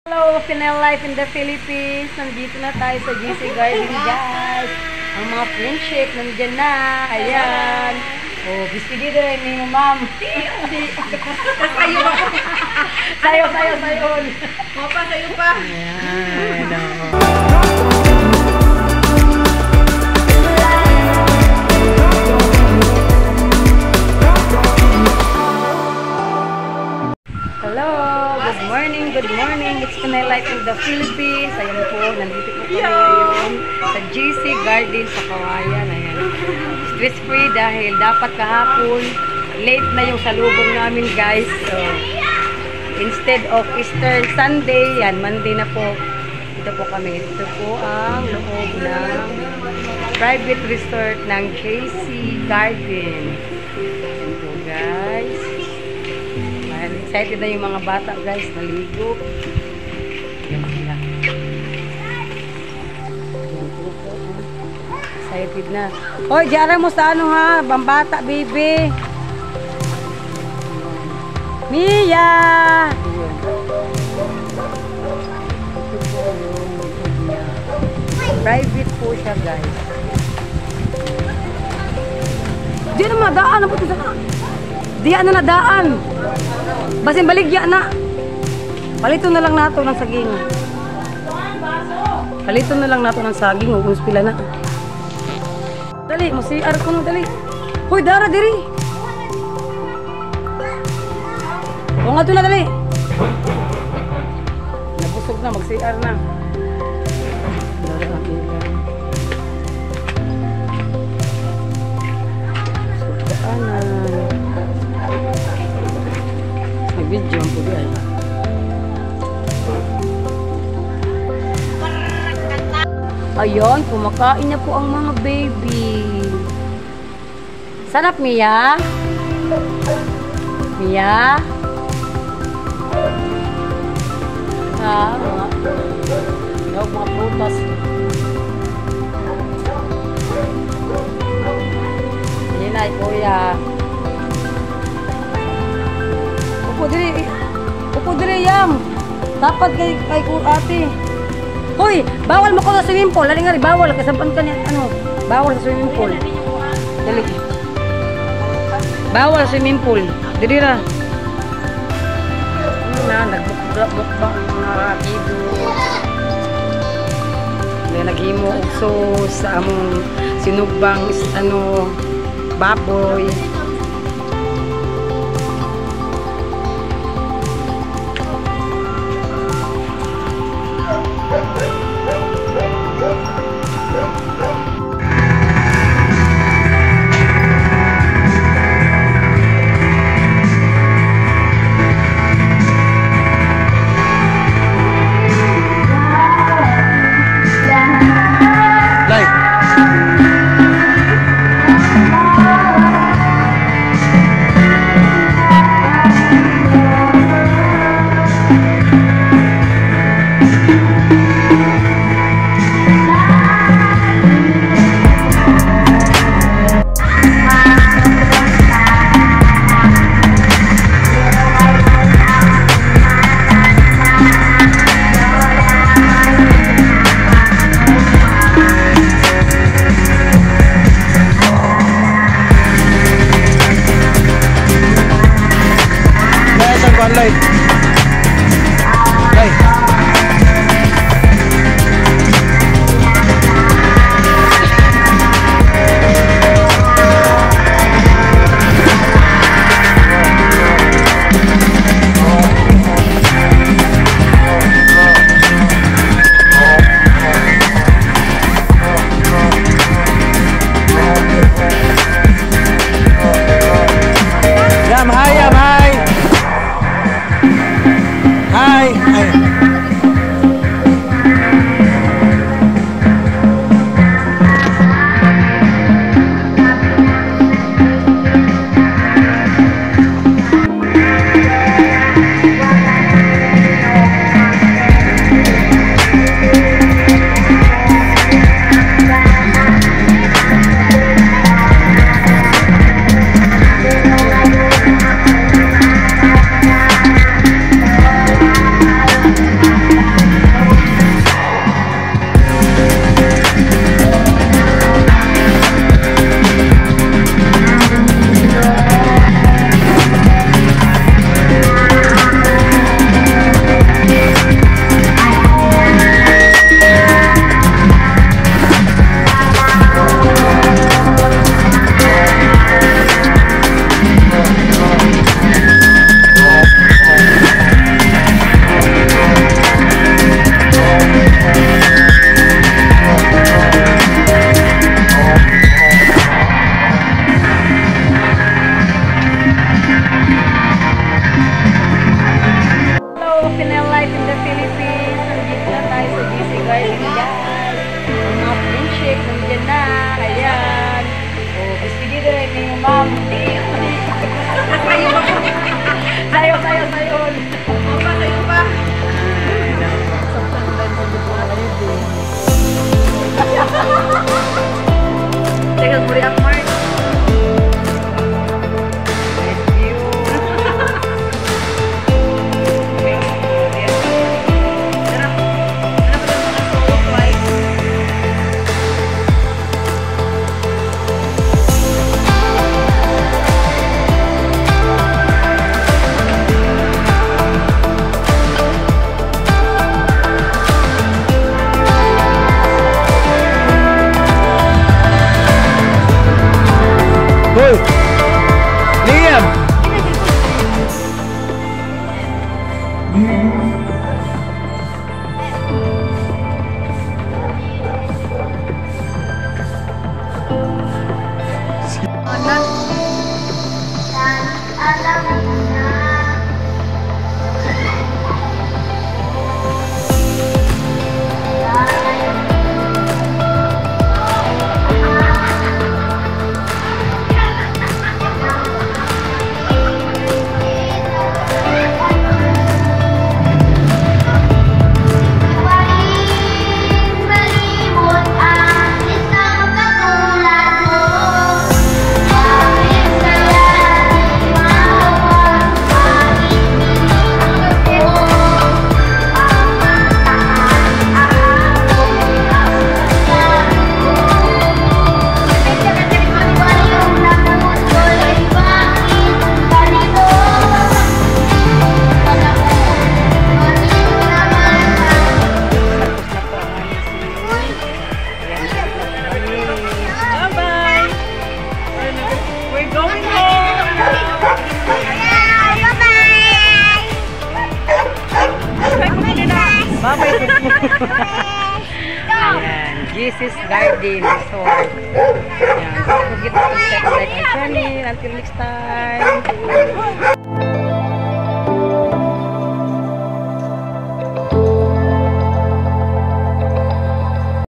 Hello, Pinel Life in the Philippines. Nandito na tayo sa GC Garden, guys. Ang mga friendship, nandiyan na. Ayan. Oh, bispidito rin ni ma'am. Sayo ba? Sayo. Mapa, sayo pa. Ayan. Hello, good morning. It's Pinay Life in the Philippines. Ayan po, nandito po kami ngayon sa GC Garden sa Kawayan. Ayan. Stress free dahil dapat kahapon late na yung salubong namin, guys. So, instead of Easter Sunday, yan, Monday na po. Ito po kami. Ito po ang loob ng private resort ng GC Garden. Ayan po, guys. Excited na yung mga bata, guys, naligo. Ayan sila. Ayan po. Excited na. Hoy, diara mo sa ano ha, bambata, baby. Mia! Ayan. Ito po yung loob niya. Private po siya, guys. Diyan na madaan. Ano po ito sa... Diyan na nadaan. Basin baligya na. Palito na lang nato ng saging. Palito na lang nato ng saging. Huwag pila na. Dali, musiar ko na dali. Hoy, dara diri. O nga to na dali. Nabusog na, mag-CR na. Dara akin lang. Sugdaanan. Video ang pudi ay. Ayun, kumakain na po ang mga baby. Sarap, Mia? Mia? Mga prutas. Yan ay, kuya. Upo diri yam. Dapat kay ate. Hoy, bawal mo ko sa swimming pool. Dali nga rin, bawal. Kasampan ka niya, ano, bawal sa swimming pool. Dali. Bawal sa swimming pool. Diri ra. Nagbukbang mga kido. Naghimo ugso sa among sinugbang, ano, baboy. babay po po. Ayan, Jesus Garden Resort. Ayan, don't forget to subscribe, like, and channel. Until next time.